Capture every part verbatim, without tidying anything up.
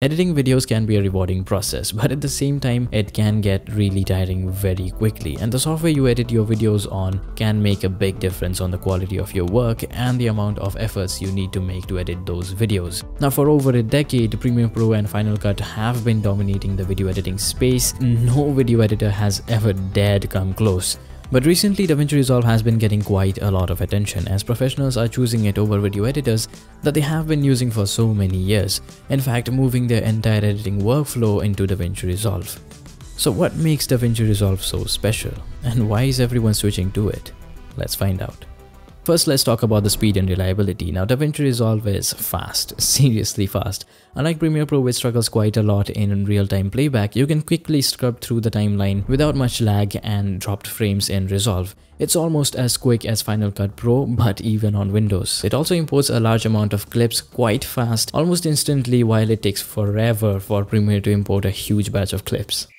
Editing videos can be a rewarding process, but at the same time, it can get really tiring very quickly, and the software you edit your videos on can make a big difference on the quality of your work and the amount of efforts you need to make to edit those videos. Now, for over a decade, Premiere Pro and Final Cut have been dominating the video editing space. No video editor has ever dared come close. But recently, DaVinci Resolve has been getting quite a lot of attention as professionals are choosing it over video editors that they have been using for so many years, in fact moving their entire editing workflow into DaVinci Resolve. So what makes DaVinci Resolve so special, and why is everyone switching to it? Let's find out. First, let's talk about the speed and reliability. Now, DaVinci Resolve is fast, seriously fast. Unlike Premiere Pro, which struggles quite a lot in real-time playback, you can quickly scrub through the timeline without much lag and dropped frames in Resolve. It's almost as quick as Final Cut Pro, but even on Windows. It also imports a large amount of clips quite fast, almost instantly, while it takes forever for Premiere to import a huge batch of clips.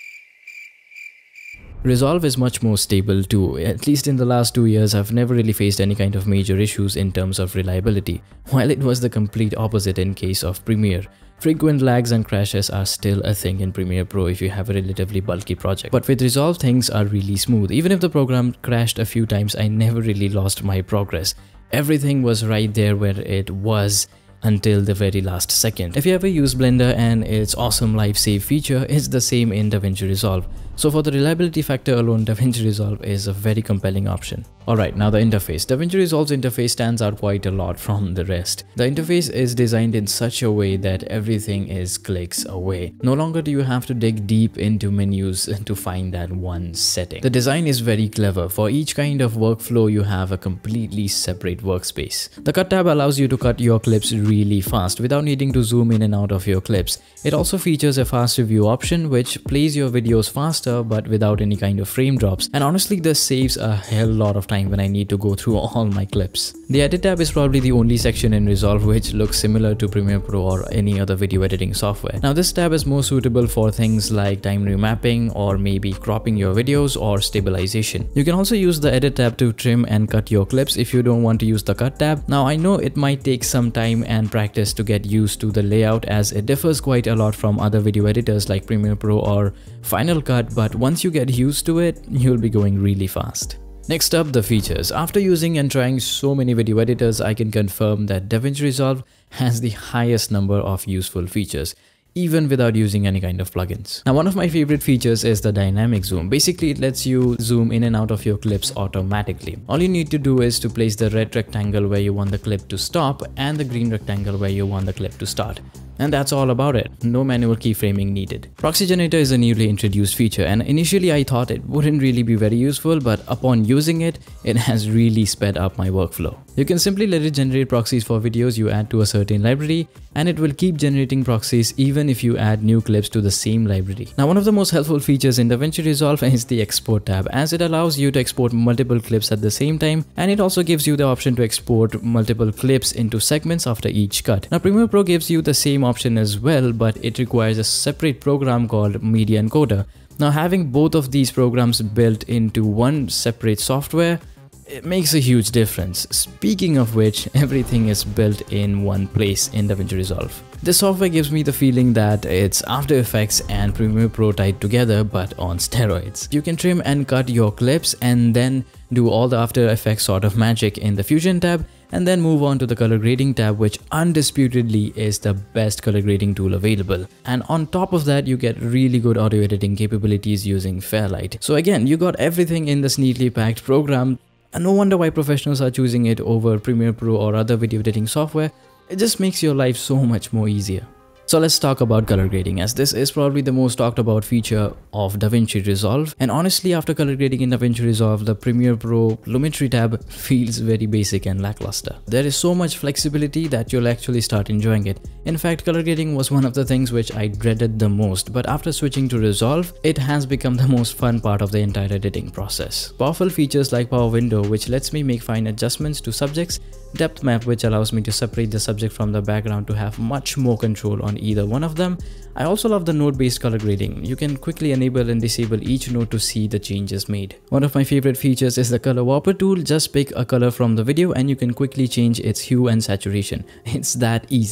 Resolve is much more stable too. At least in the last two years, I've never really faced any kind of major issues in terms of reliability, while it was the complete opposite in case of Premiere. Frequent lags and crashes are still a thing in Premiere Pro if you have a relatively bulky project. But with Resolve, things are really smooth. Even if the program crashed a few times, I never really lost my progress. Everything was right there where it was until the very last second. If you ever use Blender and its awesome live save feature, it's the same in DaVinci Resolve. So for the reliability factor alone, DaVinci Resolve is a very compelling option. Alright, now the interface. DaVinci Resolve's interface stands out quite a lot from the rest. The interface is designed in such a way that everything is clicks away. No longer do you have to dig deep into menus to find that one setting. The design is very clever. For each kind of workflow, you have a completely separate workspace. The Cut tab allows you to cut your clips really fast without needing to zoom in and out of your clips. It also features a fast review option which plays your videos faster but without any kind of frame drops, and honestly this saves a hell lot of time when I need to go through all my clips. The Edit tab is probably the only section in Resolve which looks similar to Premiere Pro or any other video editing software. Now this tab is more suitable for things like time remapping or maybe cropping your videos or stabilization. You can also use the Edit tab to trim and cut your clips if you don't want to use the Cut tab. Now I know it might take some time and practice to get used to the layout as it differs quite a lot from other video editors like Premiere Pro or Final Cut, but once you get used to it, you'll be going really fast. Next up, the features. After using and trying so many video editors, I can confirm that DaVinci Resolve has the highest number of useful features, even without using any kind of plugins. Now, one of my favorite features is the dynamic zoom. Basically, it lets you zoom in and out of your clips automatically. All you need to do is to place the red rectangle where you want the clip to stop and the green rectangle where you want the clip to start. And that's all about it. No manual keyframing needed. Proxy Generator is a newly introduced feature, and initially I thought it wouldn't really be very useful, but upon using it, it has really sped up my workflow. You can simply let it generate proxies for videos you add to a certain library, and it will keep generating proxies even if you add new clips to the same library. Now, one of the most helpful features in DaVinci Resolve is the Export tab, as it allows you to export multiple clips at the same time, and it also gives you the option to export multiple clips into segments after each cut. Now, Premiere Pro gives you the same option as well, but it requires a separate program called Media Encoder. Now, having both of these programs built into one separate software, it makes a huge difference. Speaking of which, everything is built in one place in DaVinci Resolve. This software gives me the feeling that it's After Effects and Premiere Pro tied together, but on steroids. You can trim and cut your clips and then do all the After Effects sort of magic in the Fusion tab, and then move on to the color grading tab, which undisputedly is the best color grading tool available. And on top of that, you get really good audio editing capabilities using Fairlight. So again, you got everything in this neatly packed program. And no wonder why professionals are choosing it over Premiere Pro or other video editing software. It just makes your life so much more easier. So let's talk about color grading, as this is probably the most talked about feature of DaVinci Resolve. And honestly, after color grading in DaVinci Resolve, the Premiere Pro Lumetri tab feels very basic and lackluster. There is so much flexibility that you'll actually start enjoying it. In fact, color grading was one of the things which I dreaded the most, but after switching to Resolve, it has become the most fun part of the entire editing process. Powerful features like Power Window, which lets me make fine adjustments to subjects, Depth Map, which allows me to separate the subject from the background to have much more control on either one of them. I also love the node-based color grading. You can quickly enable and disable each node to see the changes made. One of my favorite features is the color warper tool. Just pick a color from the video and you can quickly change its hue and saturation. It's that easy.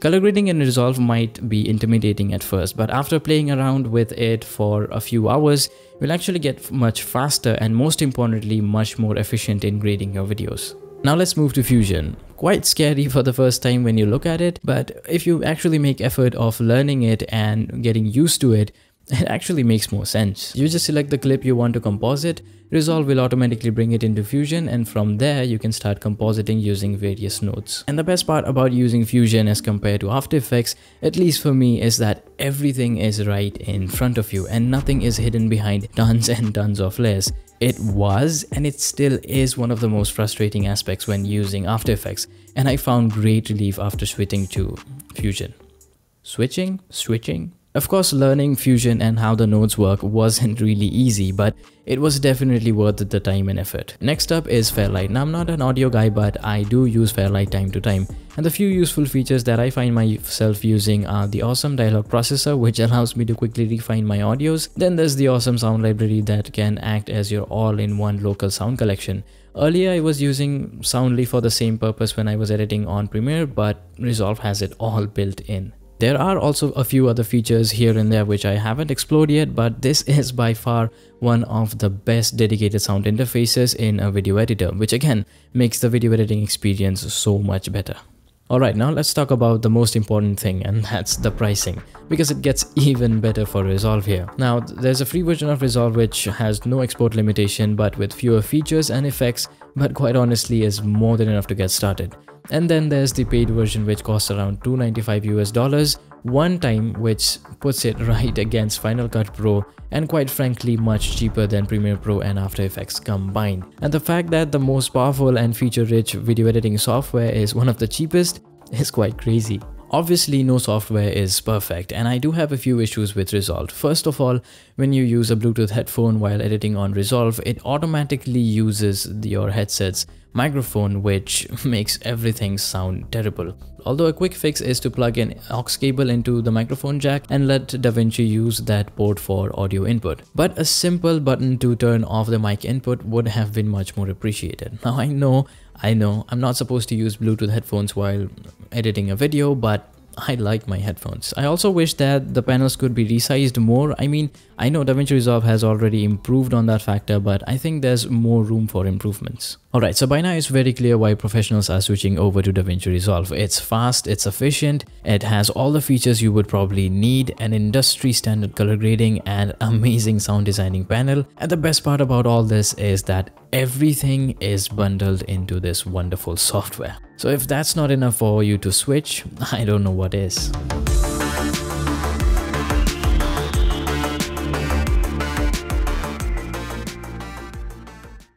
Color grading in Resolve might be intimidating at first, but after playing around with it for a few hours, you'll actually get much faster and most importantly, much more efficient in grading your videos. Now let's move to Fusion. Quite scary for the first time when you look at it, but if you actually make effort of learning it and getting used to it, it actually makes more sense. You just select the clip you want to composite, Resolve will automatically bring it into Fusion, and from there you can start compositing using various nodes. And the best part about using Fusion as compared to After Effects, at least for me, is that everything is right in front of you and nothing is hidden behind tons and tons of layers. It was and it still is one of the most frustrating aspects when using After Effects, and I found great relief after switching to Fusion. Switching? Switching? Of course, learning Fusion and how the nodes work wasn't really easy, but it was definitely worth the time and effort. Next up is Fairlight. Now, I'm not an audio guy, but I do use Fairlight time to time. And the few useful features that I find myself using are the awesome dialogue processor, which allows me to quickly refine my audios. Then there's the awesome sound library that can act as your all-in-one local sound collection. Earlier, I was using Soundly for the same purpose when I was editing on Premiere, but Resolve has it all built in. There are also a few other features here and there which I haven't explored yet, but this is by far one of the best dedicated sound interfaces in a video editor, which again makes the video editing experience so much better. Alright, now let's talk about the most important thing, and that's the pricing, because it gets even better for Resolve here. Now, there's a free version of Resolve which has no export limitation but with fewer features and effects, but quite honestly is more than enough to get started. And then there's the paid version which costs around two hundred ninety-five US dollars one time, which puts it right against Final Cut Pro and quite frankly much cheaper than Premiere Pro and After Effects combined. And the fact that the most powerful and feature-rich video editing software is one of the cheapest is quite crazy. Obviously, no software is perfect, and I do have a few issues with Resolve. First of all, when you use a Bluetooth headphone while editing on Resolve, it automatically uses your headset's microphone, which makes everything sound terrible. Although a quick fix is to plug an aux cable into the microphone jack and let DaVinci use that port for audio input. But a simple button to turn off the mic input would have been much more appreciated. Now I know, I know, I'm not supposed to use Bluetooth headphones while editing a video, but I like my headphones. I also wish that the panels could be resized more. I mean, I know DaVinci Resolve has already improved on that factor, but I think there's more room for improvements. Alright, so by now it's very clear why professionals are switching over to DaVinci Resolve. It's fast, it's efficient, it has all the features you would probably need, an industry standard color grading and amazing sound designing panel. And the best part about all this is that everything is bundled into this wonderful software. So if that's not enough for you to switch, I don't know what is.